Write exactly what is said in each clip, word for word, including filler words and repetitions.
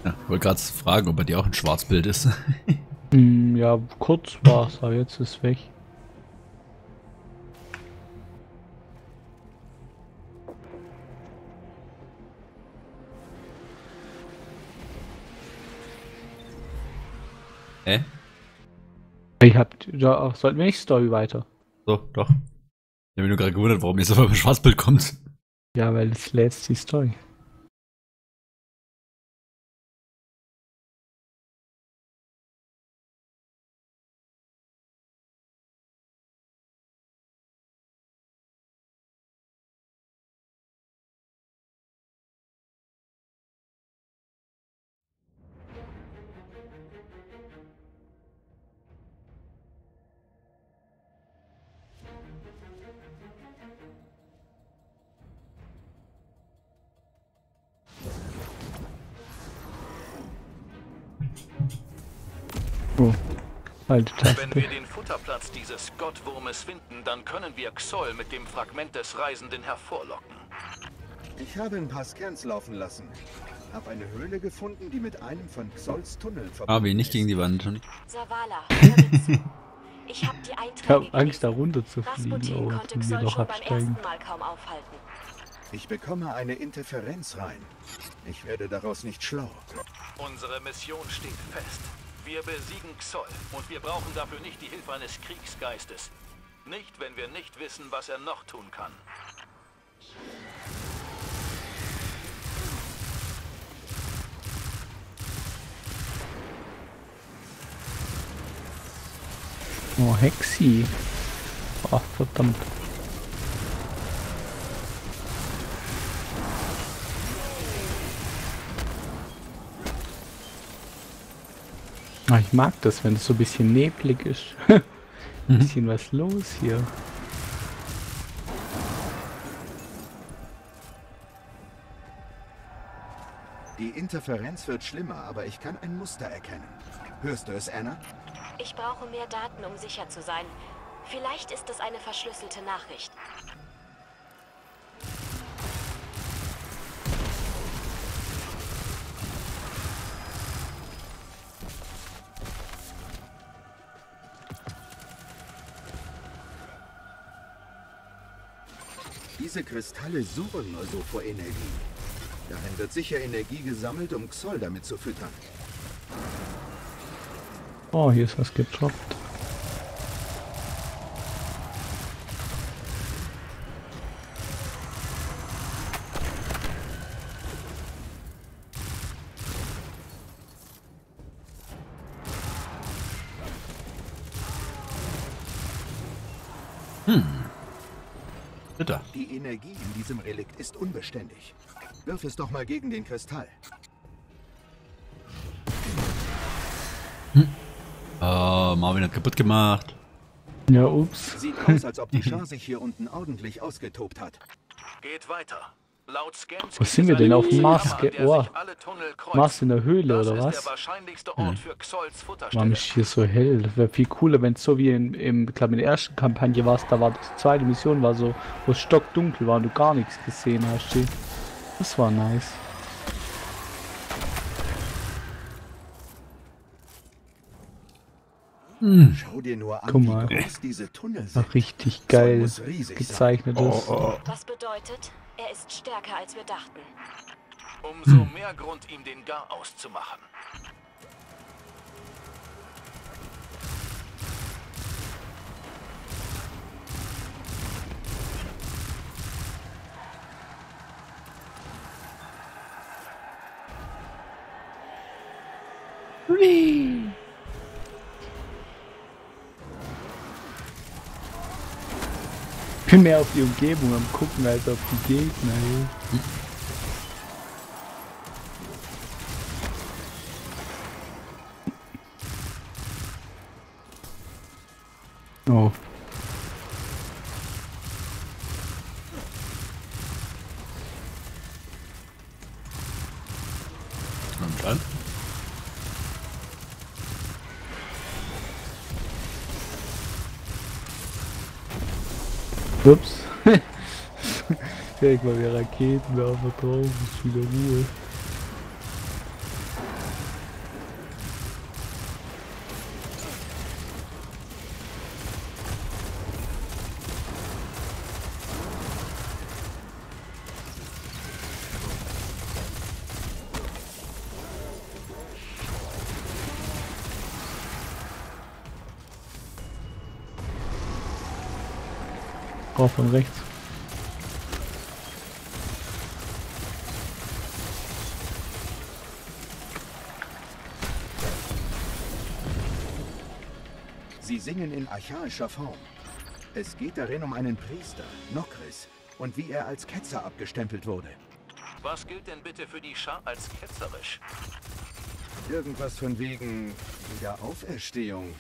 Ja, ich wollte gerade fragen, ob bei dir auch ein Schwarzbild ist. Hm, ja, kurz war's, aber jetzt ist weg. Hä? Ich hab, ja, sollten wir nicht Story weiter? So, doch. Ich habe mich nur gerade gewundert, warum jetzt auf einmal ein Schwarzbild kommt. Ja, weil es lädt die Story. Oh, alte Wenn Taste. wir den Futterplatz dieses Gottwurmes finden, dann können wir Xoll mit dem Fragment des Reisenden hervorlocken. Ich habe ein paar Scans laufen lassen. Hab eine Höhle gefunden, die mit einem von Xolls Tunneln verbunden Ah, wie nicht ist. gegen die Wand. Savala, hör mir zu. Ich habe die Ich Einträge hab Angst, da gelesen. runter zu fliegen, Rasputin aber konnte wenn wir Xoll doch schon beim absteigen. ersten Mal kaum aufhalten. Ich bekomme eine Interferenz rein. Ich werde daraus nicht schlau. Unsere Mission steht fest. Wir besiegen Xoll und wir brauchen dafür nicht die Hilfe eines Kriegsgeistes. Nicht, wenn wir nicht wissen, was er noch tun kann. Oh, Hexi. Ach, verdammt. Ah, ich mag das, wenn es so ein bisschen neblig ist. Ein bisschen was los hier. Die Interferenz wird schlimmer, aber ich kann ein Muster erkennen. Hörst du es, Anna? Ich brauche mehr Daten, um sicher zu sein. Vielleicht ist es eine verschlüsselte Nachricht. Diese Kristalle suchen nur so vor Energie. Darin wird sicher Energie gesammelt, um Xoll damit zu füttern. Oh, hier ist was gedroppt. Bitte. Die Energie in diesem Relikt ist unbeständig. Wirf es doch mal gegen den Kristall. Äh, Marvin hat kaputt gemacht. Ja, ups. Sieht aus, als ob die Schar sich hier unten ordentlich ausgetobt hat. Geht weiter. Laut Scans Wo sind wir denn? Auf dem Mars? Kammer, an der Oh. sich alle Tunnel kreuzen. Mars in der Höhle, Das oder ist was? der wahrscheinlichste Ort für Xolls Warum Futterstelle. ist hier so hell? Das wäre viel cooler, wenn es so wie in, im, ich glaube in der ersten Kampagne war, da war die zweite Mission, war so, wo es stockdunkel war und du gar nichts gesehen hast. Hier. Das war nice. Schau dir nur an, Guck mal. wie groß diese Tunnel sind. War richtig Xoll geil muss riesig gezeichnet ist. Was bedeutet, er ist stärker als wir dachten. Umso mehr Grund, ihm den Garaus zu machen. Ich bin mehr auf die Umgebung am gucken als auf die Gegner. Ey. Oh. Und dann? Ups. Direkt mal wieder Raketen da drauf, ist wieder Ruhe. Oh, von rechts. Sie singen in archaischer Form. Es geht darin um einen Priester, Nokris, und wie er als Ketzer abgestempelt wurde. Was gilt denn bitte für die Schar als ketzerisch? Irgendwas von wegen Wiederauferstehung.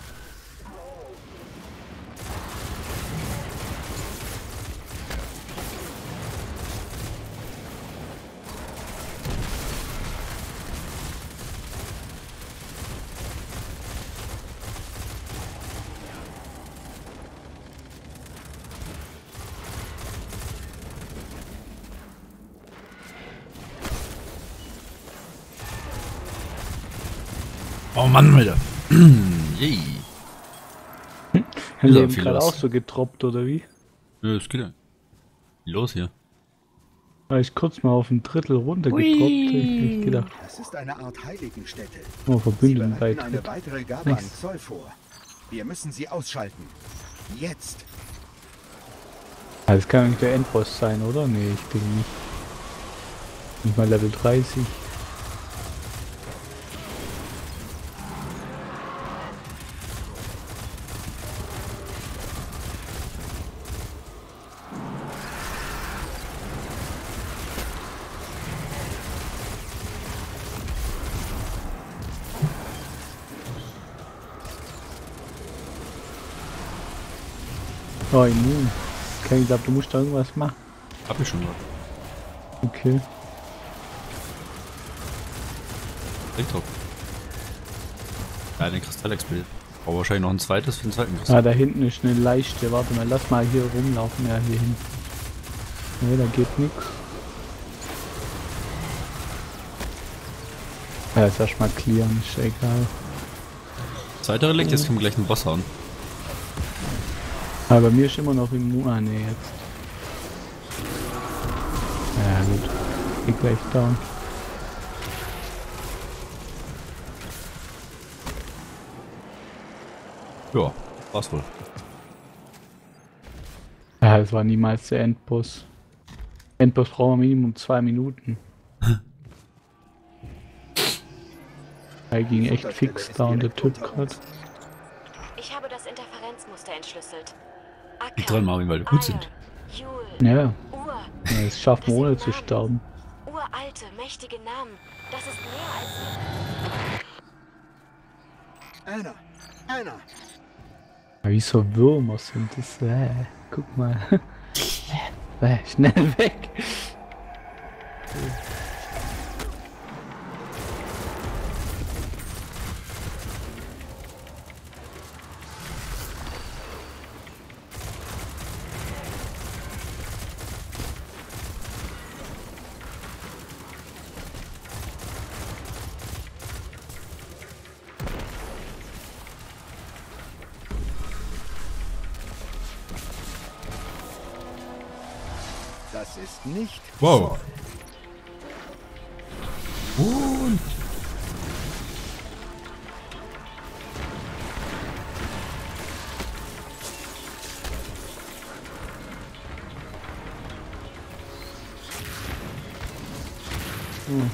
Oh Mann, Alter. Yay. Haben Ist wir aber eben viel gerade los. auch so getroppt, oder wie? Ja, das geht ja. Los hier. War ich kurz mal auf ein Drittel runtergetroppt, hätte ich nicht gedacht. Das ist eine Art Heiligenstätte. Oh, Sie Verbündeten bereiten eine beitritt. weitere Gabe an Nice. Zoll vor. Wir müssen sie ausschalten. Jetzt. Ah, das kann nicht der Endboss sein, oder? Nee, ich denke nicht. Nicht mal Level dreißig. Oh, immun. Okay, ich glaube, du musst da irgendwas machen. Hab ich schon mal. Okay. Direkt drauf. Ja, den Kristall explodiert. Aber wahrscheinlich noch ein zweites für den zweiten Ah, Kristall. da hinten ist eine Leichte. Warte mal, lass mal hier rumlaufen. Ja, hier hin. Ne, da geht nichts. Ja, ist erstmal clearen, ist egal. Zweiter Relikt, jetzt können wir gleich einen Boss hauen. Aber bei mir ist immer noch immun. Ah, ne, jetzt. Ja, gut. Geht gleich down. Ja, war's wohl. Ja, es war niemals der Endboss. Endboss brauchen wir Minimum zwei Minuten. Er ging echt fix da und der Typ gerade. Ich habe das Interferenzmuster entschlüsselt. Die dran, Marvin, weil wir gut sind. Jul, Ja, Ur. ja, das schaffen wir Das ohne sind zu Namen. sterben. Uralte, mächtige Namen. Das ist mehr als... Anna! Anna! Ja, wie so Würmer sind das. Äh, guck mal. äh, schnell weg. Das ist nicht Wow. Zoll. Und Hm.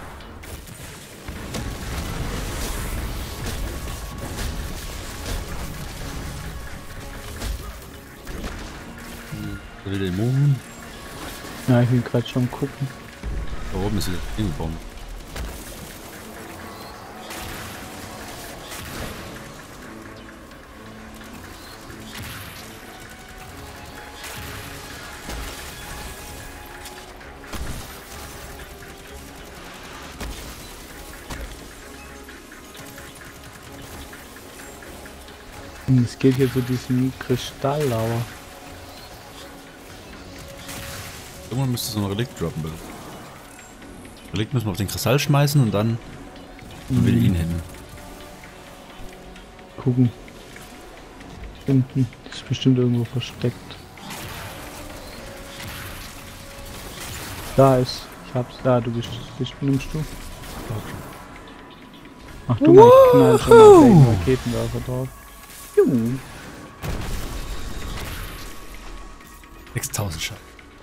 der Dämon. Ja, ich bin gerade schon gucken. Da oben ist dieser Dingbaum. Hm, es geht hier zu diesem Kristalllauer. Irgendwann müsste so ein Relikt droppen, bitte. Relikt müssen wir auf den Kristall schmeißen und dann mhm. wir ihn hin. Gucken. Hinten. Das ist bestimmt irgendwo versteckt. Da ist. Ich hab's da. Du bist. bist nimmst du? Ach du mal, ich knall schon mal gleich einen Raketenwerfer drauf. Juhu. sechstausend Schaden.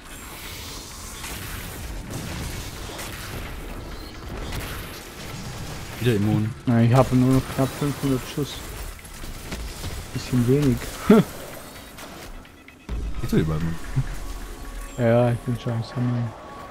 Wieder immun. Na, ich habe nur noch knapp fünfhundert Schuss. Bisschen wenig. Geht so überall. Ja, ich bin schon am Sammeln.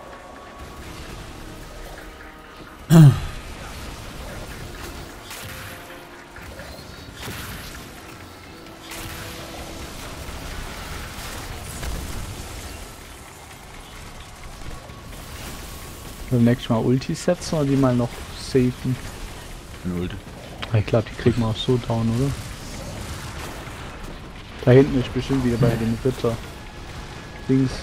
Beim nächsten Mal Ulti setzen oder die mal noch safen? Eine Ulti. Ich glaube, die kriegen wir auch so down, oder? Da hinten ist bestimmt wieder bei dem Ritter. Links.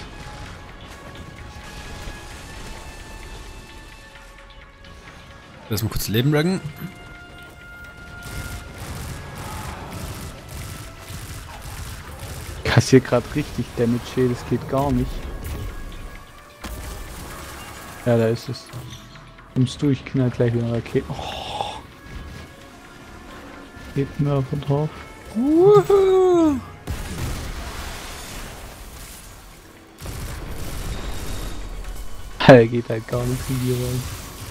Lass mal kurz Leben racken. Kassiert gerade richtig Damage hier, das geht gar nicht. Ja, da ist es. Kommst du, ich knall gleich wieder eine Rakete. Oh. Geht mir einfach drauf. Wuhu. Da geht halt gar nichts in die rein.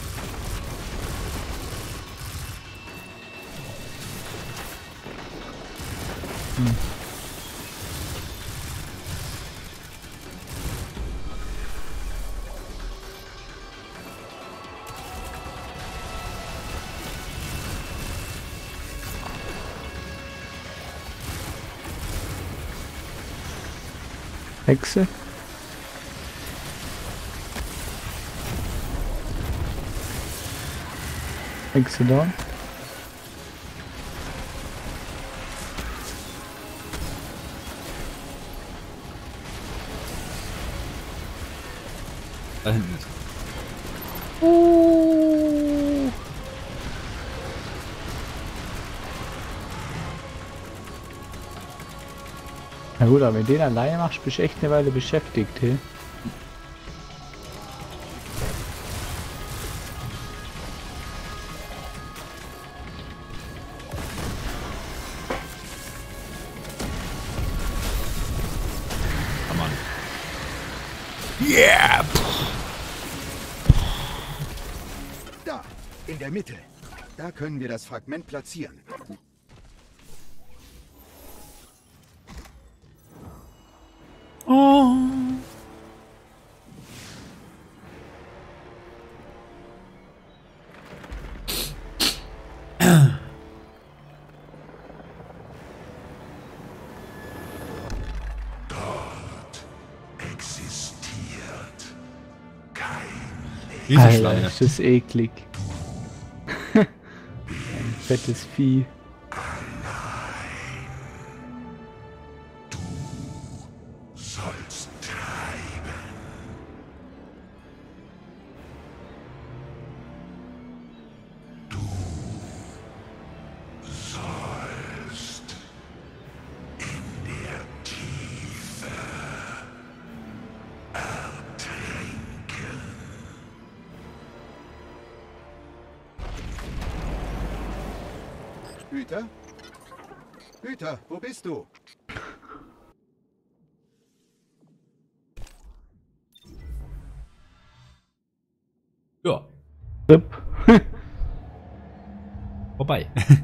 Hm. Hexe. Hexe da. Da hinten ist. Oh. Na gut, aber wenn du den alleine machst, bist du echt eine Weile beschäftigt, hey? Oh Mann. Yeah! Da, in der Mitte. Da können wir das Fragment platzieren. Oh. Diese Alter, Schlange. ist das eklig. Ein fettes Vieh. Sollst treiben. Du sollst in der Tiefe ertrinken. Hüter? Hüter, wo bist du? Ja, Rip. vorbei.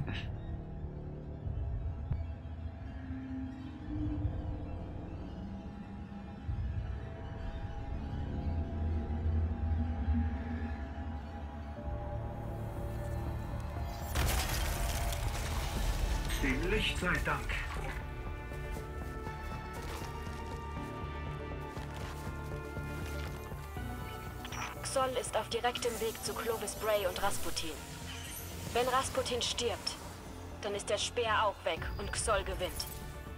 Dem Licht sei Dank. Xoll ist auf direktem Weg zu Clovis Bray und Rasputin. Wenn Rasputin stirbt, dann ist der Speer auch weg und Xoll gewinnt.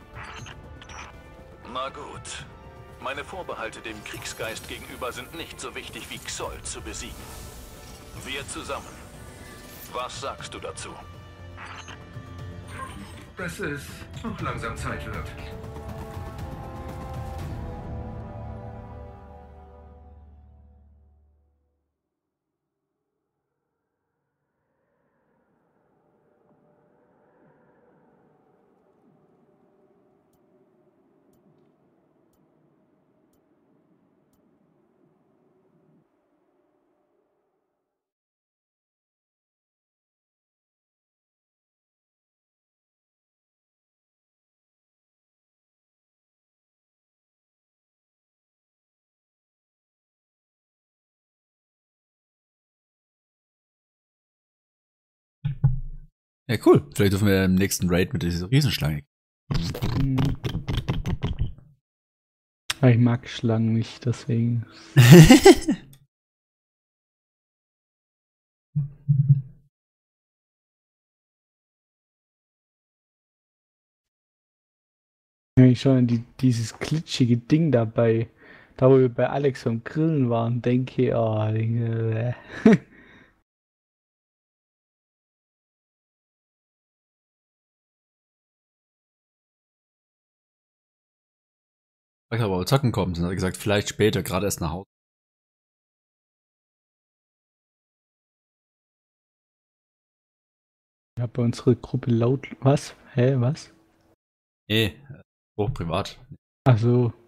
Na gut. Meine Vorbehalte dem Kriegsgeist gegenüber sind nicht so wichtig wie Xoll zu besiegen. Wir zusammen. Was sagst du dazu? Dass es auch langsam Zeit wird. Ja, cool. Vielleicht dürfen wir im nächsten Raid mit dieser Riesenschlange. Hm. Aber ich mag Schlangen nicht, deswegen. Wenn ich schon an die, dieses glitschige Ding dabei, da wo wir bei Alex am Grillen waren, denke, oh, äh. Ich habe aber zocken kommen, dann hat er gesagt, vielleicht später, gerade erst nach Hause. Ich habe bei unserer Gruppe laut. Was? Hä, was? Nee, hoch privat. Ach so.